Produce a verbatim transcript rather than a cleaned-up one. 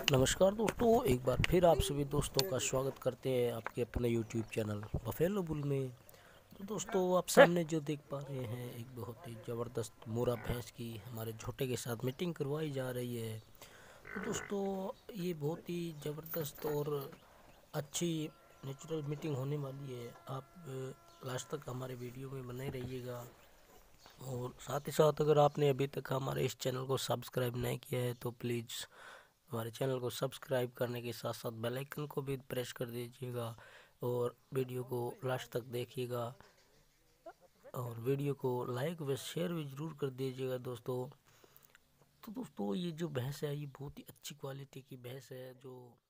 नमस्कार दोस्तों, एक बार फिर आप सभी दोस्तों का स्वागत करते हैं आपके अपने यूट्यूब चैनल बफेलो बुल में। तो दोस्तों, आप सामने जो देख पा रहे हैं, एक बहुत ही ज़बरदस्त मुर्रा भैंस की हमारे झोटे के साथ मीटिंग करवाई जा रही है। तो दोस्तों, ये बहुत ही ज़बरदस्त और अच्छी नेचुरल मीटिंग होने वाली है। आप लास्ट तक हमारे वीडियो में बने रहिएगा। और साथ ही साथ अगर आपने अभी तक हमारे इस चैनल को सब्सक्राइब नहीं किया है तो प्लीज़ हमारे चैनल को सब्सक्राइब करने के साथ साथ बेल आइकन को भी प्रेस कर दीजिएगा और वीडियो को लास्ट तक देखिएगा और वीडियो को लाइक व शेयर भी ज़रूर कर दीजिएगा दोस्तों। तो दोस्तों, ये जो भैंस है ये बहुत ही अच्छी क्वालिटी की भैंस है, जो